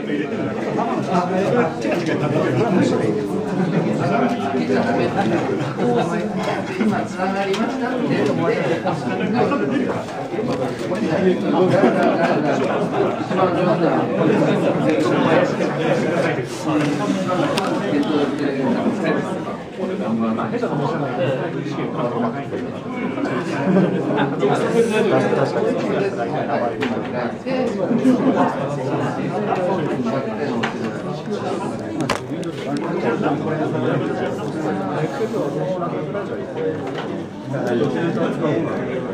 つながりましたっていうので、 確かに